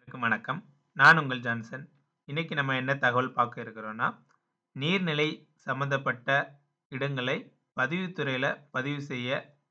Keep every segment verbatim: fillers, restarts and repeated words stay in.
அனைவருக்கும் வணக்கம். நான் உங்கள் ஜான்சன். இன்னைக்கு நம்ம என்ன தகவல் பார்க்க இருக்கிறோம்னா, நீர்நிலை சம்மந்தப்பட்ட இடங்களை பதிவுத்துறையில பதிவு செய்ய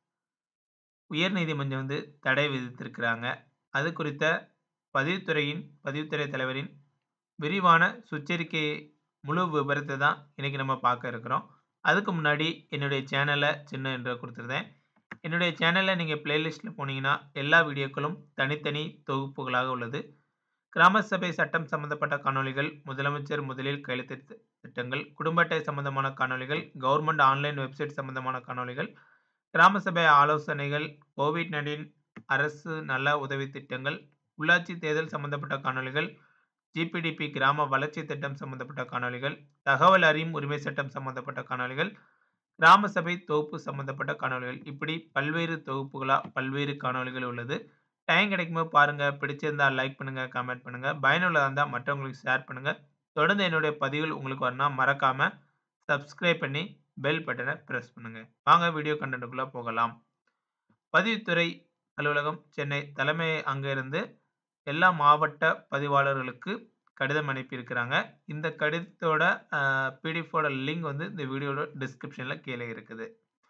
உயர்நீதிமன்றம் வந்து தடை விதித்திருக்கிறாங்க. அது குறித்த பதிவுத்துறையின் பதிவுத்துறை தலைவரின் விரிவான சுற்றறிக்கை முழு விபரத்த தான் இன்னைக்கு நம்ம பார்க்க இருக்கிறோம். அதுக்கு முன்னாடி என்னுடைய சேனல சின்ன இன்ட்ரோ குடுத்துருந்தேன். என்னுடைய சேனல்ல நீங்க பிளேலிஸ்ட்ல போனீங்கன்னா, எல்லா வீடியோக்களும் தனித்தனி தொகுப்புகளாக உள்ளது. கிராம சபை சட்டம் சம்பந்தப்பட்ட காணொளிகள், முதலமைச்சர் முதலில் கையெழுத்திட்ட திட்டங்கள், குடும்ப அட்டை சம்பந்தமான காணொளிகள், கவர்ன்மென்ட் ஆன்லைன் வெப்சைட் சம்பந்தமான காணொளிகள், கிராம சபை ஆலோசனைகள், கோவிட் பத்தொன்பது அரசு நல உதவி திட்டங்கள், உள்ளாட்சி தேர்தல் சம்பந்தப்பட்ட காணொளிகள், ஜிபிடிபி கிராம வளர்ச்சி திட்டம் சம்பந்தப்பட்ட காணொளிகள், தகவல் அறியும் உரிமை சட்டம் சம்பந்தப்பட்ட காணொளிகள், கிராம சபை தொகுப்பு சம்பந்தப்பட்ட காணொளிகள் இப்படி பல்வேறு தொகுப்புகளா பல்வேறு காணொளிகள் உள்ளது. டைம் கிடைக்கும்போது பாருங்க. பிடிச்சிருந்தா லைக் பண்ணுங்க, கமெண்ட் பண்ணுங்க. பயனுள்ளதா இருந்தா மற்றவங்களுக்கு ஷேர் பண்ணுங்க. தொடர்ந்து என்னுடைய பதிவுகள் உங்களுக்கு வரணும்னா மறக்காம சப்ஸ்கிரைப் பண்ணி பெல் பட்டன பிரஸ் பண்ணுங்க. வாங்க வீடியோ கன்டென்ட்க்குள்ள போகலாம். பதிவுத்துறை அலுவலகம் சென்னை தலைமை அங்கிருந்து எல்லா மாவட்ட பதிவாளர்களுக்கு கடிதம் அனுப்பியிருக்கிறாங்க. இந்த கடிதத்தோட அ பிடிஎஃப்-ஓட லிங்க் வந்து இந்த வீடியோட டிஸ்கிரிப்ஷன்ல கீழ இருக்குது.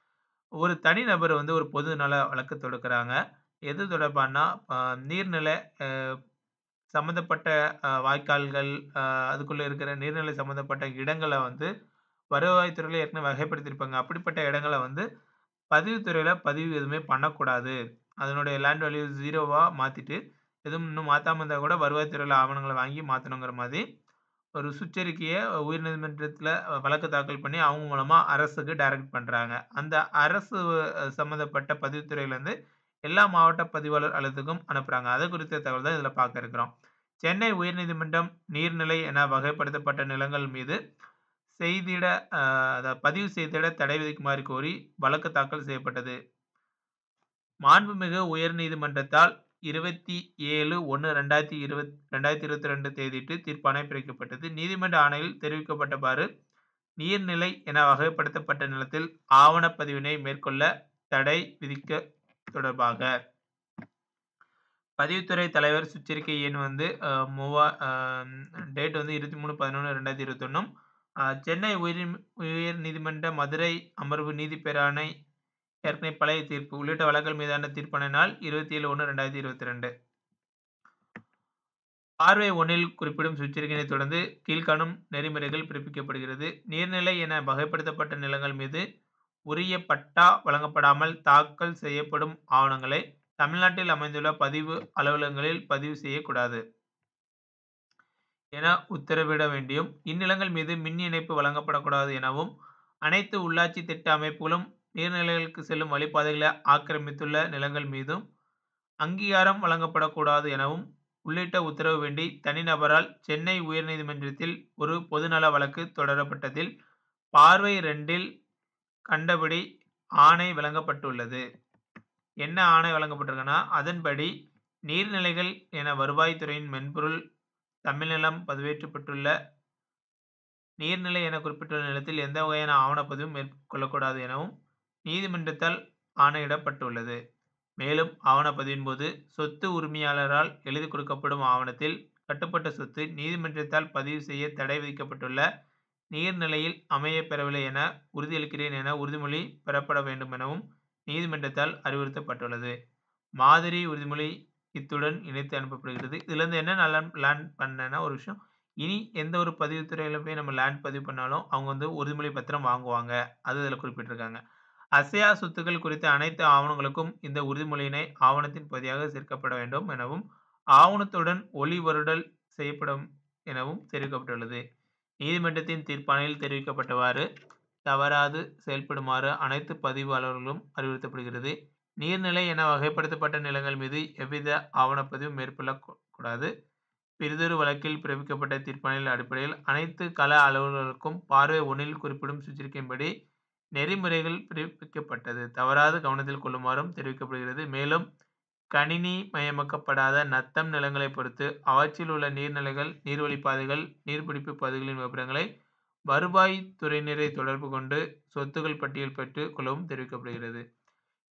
ஒரு தனிநபர் வந்து ஒரு பொது நல வழக்கு தொடுக்குறாங்க. எது தொடர்பான்னா, அ நீர்நிலை அ சம்மந்தப்பட்ட அ வாய்க்கால்கள், அ அதுக்குள்ள இருக்கிற நீர்நிலை சம்மந்தப்பட்ட இடங்கள வந்து வருவாய் துறையில ஏற்கனவே வகைப்படுத்தியிருப்பாங்க. அப்படிப்பட்ட இடங்கள வந்து பதிவுத்துறையில பதிவு எதுவுமே பண்ணக்கூடாது. அதனுடைய லேண்ட் வேல்யூ பூஜ்ஜியமா மாத்திட்டு, எதுவும் இன்னும் மாத்தாம இருந்தா கூட வருவாய் துறையில ஆவணங்கள வாங்கி மாத்தணுங்கிற மாரி ஒரு சுற்றறிக்கைய உயர்நீதிமன்றத்தில வழக்கு தாக்கல் பண்ணி அவங்க மூலமா அரசுக்கு டைரக்ட் பண்றாங்க. அந்த அரசு சம்மந்தப்பட்ட பதிவுத்துறையிலருந்து எல்லா மாவட்ட பதிவாளர் அலுவலகத்துக்கும் அனுப்புறாங்க. அது குறித்த தகவல் தான் இதில பார்க்க இருக்கிறோம். சென்னை உயர்நீதிமன்றம் நீர்நிலை என வகைப்படுத்தப்பட்ட நிலங்கள் மீது செய்திட அ அத பதிவு செய்திட தடை விதிக்குமாறு கோரி வழக்கு தாக்கல் செய்யப்பட்டது. மாண்புமிகு உயர்நீதிமன்றத்தால் இருபத்தி ஏழு ஒன்று இரண்டாயிரத்து இருபத்தி இரண்டு தேதியிட்டு தீர்ப்பாணை பிறப்பிக்கப்பட்டது. நீதிமன்ற ஆணையில் தெரிவிக்கப்பட்டவாறு நீர்நிலை என வகைப்படுத்தப்பட்ட நிலத்தில் ஆவணப்பதிவினை மேற்கொள்ள தடை விதிக்க தொடர்பாக பதிவுத்துறை தலைவர் சுற்றறிக்கை எண் வந்து அ மூவா அ டேட் வந்து இருபத்தி மூன்று பதினொன்று இரண்டாயிரத்து இருபத்தி ஒன்று அ சென்னை உயர் உயர்நீதிமன்ற மதுரை அமர்வு நீதிபேராணை ஏற்கனவே பழைய தீர்ப்பு உள்ளிட்ட வழக்குகள் மீதான தீர்ப்பாணை நாள் இருபத்தி ஏழு ஒன்று இரண்டாயிரத்து இருபத்தி இரண்டு. பார்வை ஒன்றில் குறிப்பிடும் சுற்றறிக்கையினை தொடர்ந்து கீழ்காணும் நெறிமுறைகள் பிறப்பிக்கப்படுகிறது. நீர்நிலை என வகைப்படுத்தப்பட்ட நிலங்கள் மீது உரிய பட்டா வழங்கப்படாமல் தாக்கல் செய்யப்படும் ஆவணங்களை தமிழ்நாட்டில் அமைந்துள்ள பதிவு அலுவலகங்களில் பதிவு செய்யக்கூடாது என உத்தரவிட வேண்டியும், இந்நிலங்கள் மீது மின் இணைப்பு வழங்கப்படக்கூடாது எனவும், அனைத்து உள்ளாட்சி திட்ட அமைப்புகளும் நீர்நிலைகளுக்கு செல்லும் வழிப்பாதைகளை ஆக்கிரமித்துள்ள நிலங்கள் மீதும் அங்கீகாரம் வழங்கப்படக்கூடாது எனவும் உள்ளிட்ட உத்தரவு வேண்டி தனிநபரால் சென்னை உயர்நீதிமன்றத்தில் ஒரு பொதுநல வழக்கு தொடரப்பட்டதில் பார்வை இரண்டில் கண்டபடி ஆணை வழங்கப்பட்டுள்ளது. என்ன ஆணை வழங்கப்பட்டிருக்குன்னா, அதன்படி நீர்நிலைகள் என வருவாய்த்துறையின் மென்பொருள் தமிழ்நிலம் பதிவேற்றப்பட்டுள்ள நீர்நிலை என குறிப்பிட்டுள்ள நிலத்தில் எந்த வகையான ஆவணப்பதிவும் மேற்கொள்ளக்கூடாது எனவும் நீதிமன்றத்தால் ஆணையிடப்பட்டுள்ளது. மேலும் ஆவணப்பதிவின் போது சொத்து உரிமையாளரால் எழுதிக் கொடுக்கப்படும் ஆவணத்தில் கட்டுப்பட்ட சொத்து நீதிமன்றத்தால் பதிவு செய்ய தடை விதிக்கப்பட்டுள்ள நீர்நிலையில் அமையப் பெறவில்லை என உறுதியளிக்கிறேன் என உறுதிமொழி பெறப்பட வேண்டும் எனவும் நீதிமன்றத்தால் அறிவுறுத்தப்பட்டுள்ளது. மாதிரி உறுதிமொழி இத்துடன் இணைத்து அனுப்பப்படுகிறது. இதிலிருந்து என்ன நான் லேண்ட் பண்ணேன்னா ஒரு விஷயம், இனி எந்த ஒரு பதிவுத்துறையில போய் நம்ம லேண்ட் பதிவு பண்ணாலும் அவங்க வந்து உறுதிமொழி பத்திரம் வாங்குவாங்க. அது இதில குறிப்பிட்டிருக்காங்க. அசையா சொத்துக்கள் குறித்த அனைத்து ஆவணங்களுக்கும் இந்த உறுதிமொழியினை ஆவணத்தின் பகுதியாக சேர்க்கப்பட வேண்டும் எனவும், ஆவணத்துடன் ஒளிவருடல் செய்யப்படும் எனவும் தெரிவிக்கப்பட்டுள்ளது. நீதிமன்றத்தின் தீர்ப்பாணையில் தெரிவிக்கப்பட்டவாறு தவறாது செயல்படுமாறு அனைத்து பதிவு அலுவலர்களும் அறிவுறுத்தப்படுகிறது. நீர்நிலை என வகைப்படுத்தப்பட்ட நிலங்கள் மீது எவ்வித ஆவணப்பதிவும் மேற்கொள்ளக் கூடாது. பிறிதொரு வழக்கில் பிறப்பிக்கப்பட்ட தீர்ப்பாணையின் அடிப்படையில் அனைத்து கள அலுவலர்களுக்கும் பார்வை ஒன்றில் குறிப்பிடும் சுற்றறிக்கையின்படி நெறிமுறைகள் பிறப்பிக்கப்பட்டது தவறாது கவனத்தில் கொள்ளுமாறும் தெரிவிக்கப்படுகிறது. மேலும் கணினி மயமாக்கப்படாத நத்தம் நிலங்களை பொறுத்து அவற்றில் உள்ள நீர்நிலைகள், நீர்வழிப்பாதைகள், நீர்பிடிப்பு பகுதிகளின் விபரங்களை வருவாய் துறையினரை தொடர்பு கொண்டு சொத்துக்கள் பட்டியல் பெற்றுக் கொள்ளவும் தெரிவிக்கப்படுகிறது.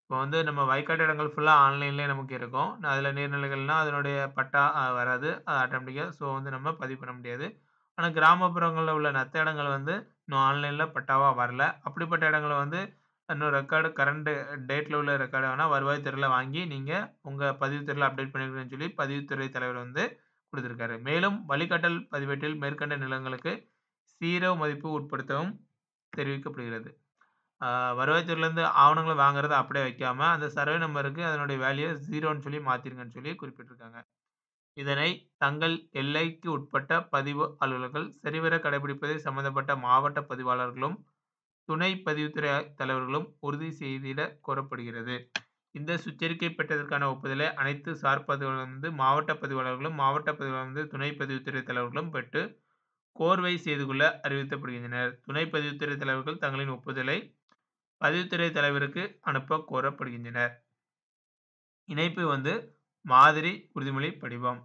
இப்போ வந்து நம்ம வயக்காட்டு இடங்கள் ஃபுல்லா ஆன்லைன்லயே நமக்கு இருக்கும். அதில நீர்நிலைகள்னா அதனுடைய பட்டா அ வராது. அது ஆட்டோமேட்டிக்கா ஸோ வந்து நம்ம பதிவு பண்ண முடியாது. ஆனா கிராமப்புறங்கள்ல உள்ள நத்த இடங்கள் வந்து இன்னும் ஆன்லைன்ல பட்டாவா வரல. அப்படிப்பட்ட இடங்கள வந்து இன்னும் ரெக்கார்டு கரண்ட் டேட்ல உள்ள ரெக்கார்ட வேணா வருவாய்த்துறையில வாங்கி நீங்க உங்க பதிவுத்துறையில அப்டேட் பண்ணிக்கணும்னு சொல்லி பதிவுத்துறை தலைவர் வந்து குடுத்திருக்காரு. மேலும் வழிகாட்டல் பதிவேட்டில் மேற்கண்ட நிலங்களுக்கு ஜீரோ மதிப்பு உட்படுத்தவும் தெரிவிக்கப்படுகிறது. ஆ வருவாய்த்துறையிலருந்து ஆவணங்கள வாங்குறத அப்படியே வைக்காம, அந்த சர்வே நம்பருக்கு அதனுடைய வேல்யூ ஜீரோன்னு சொல்லி மாத்திருங்கன்னு சொல்லி குறிப்பிட்டிருக்காங்க. இதனை தங்கள் எல்லைக்கு உட்பட்ட பதிவு அலுவலர்கள் சரிவர கடைபிடிப்பதை சம்பந்தப்பட்ட மாவட்ட பதிவாளர்களும், துணை பதிவுத்துறை தலைவர்களும் உறுதி செய்திட கோரப்படுகிறது. இந்த சுற்றறிக்கை பெற்றதற்கான ஒப்புதலை அனைத்து சார் பதிவாளர்களிருந்து மாவட்ட பதிவாளர்களும், மாவட்ட பதிவாளர்களிருந்து துணை பதிவுத்துறை தலைவர்களும் பெற்று கோர்வை செய்து கொள்ள அறிவுறுத்தப்படுகின்றனர். துணை பதிவுத்துறை தலைவர்கள் தங்களின் ஒப்புதலை பதிவுத்துறை தலைவருக்கு அனுப்ப கோரப்படுகின்றனர். இணைப்பு வந்து மாதிரி உறுதிமொழி படிவம்.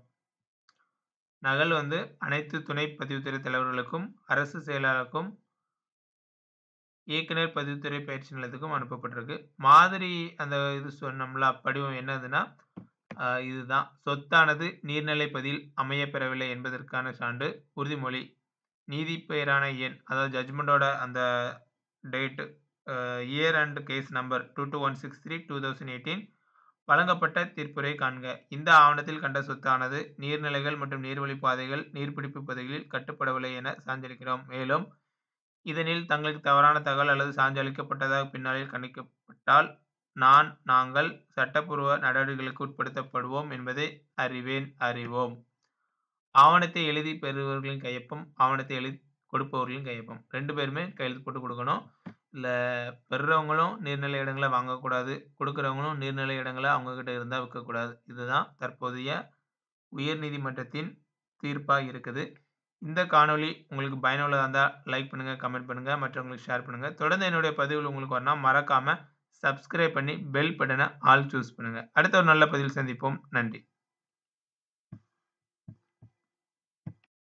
நகல் வந்து அனைத்து துணை பதிவுத்துறை தலைவர்களுக்கும், அரசு செயலாளருக்கும், இயக்குனர் பதிவுத்துறை பயிற்சி நிலையத்துக்கும் அனுப்பப்பட்டிருக்கு. மாதிரி அந்த இது சொன்னோம்ல படிவம் என்னதுன்னா, அ இதுதான். சொத்தானது நீர்நிலைப்பதில் அமையப் பெறவில்லை என்பதற்கான சான்று, உறுதிமொழி, நீதிப்பெயரான எண் அதாவது ஜட்ஜ்மெண்டோட அந்த date, a year and case number இரண்டு இரண்டு ஒன்று ஆறு மூன்று இரண்டாயிரத்து பதினெட்டு வழங்கப்பட்ட தீர்ப்புரை காண்க. இந்த ஆவணத்தில் கண்ட சொத்தானது நீர்நிலைகள் மற்றும் நீர்வழிப் பாதைகள், நீர்பிடிப்பு பகுதிகளில் கட்டுப்படவில்லை என சான்றளிக்கிறோம். மேலும் இதனில் தங்களுக்கு தவறான தகவல் அல்லது சான்று அளிக்கப்பட்டதாக பின்னாளில் கணிக்கப்பட்டால் நான், நாங்கள் சட்டப்பூர்வ நடவடிக்கைகளுக்கு உட்படுத்தப்படுவோம் என்பதை அறிவேன், அறிவோம். ஆவணத்தை எழுதி பெறுபவர்களின் கையொப்பம், ஆவணத்தை எழுதி கொடுப்பவர்களின் கையொப்பம். ரெண்டு பேருமே கையெழுத்து போட்டு குடுக்கணும். இல்ல பெறுறவங்களும் நீர்நிலை இடங்கள வாங்கக்கூடாது. குடுக்குறவங்களும் நீர்நிலை இடங்கள அவங்க கிட்ட இருந்தா விக்கக்கூடாது. இதுதான் தற்போதைய உயர்நீதிமன்றத்தின் தீர்ப்பா இருக்குது. இந்த காணொளி உங்களுக்கு பயனுள்ளதா இருந்தா லைக் பண்ணுங்க, கமெண்ட் பண்ணுங்க, மற்றவங்களுக்கு ஷேர் பண்ணுங்க. தொடர்ந்து என்னுடைய பதிவுகள் உங்களுக்கு வரணும்னா மறக்காம சப்ஸ்கிரைப் பண்ணி பெல் பட்டன ஆல் சூஸ் பண்ணுங்க. அடுத்த ஒரு நல்ல பதிவில் சந்திப்போம். நன்றி.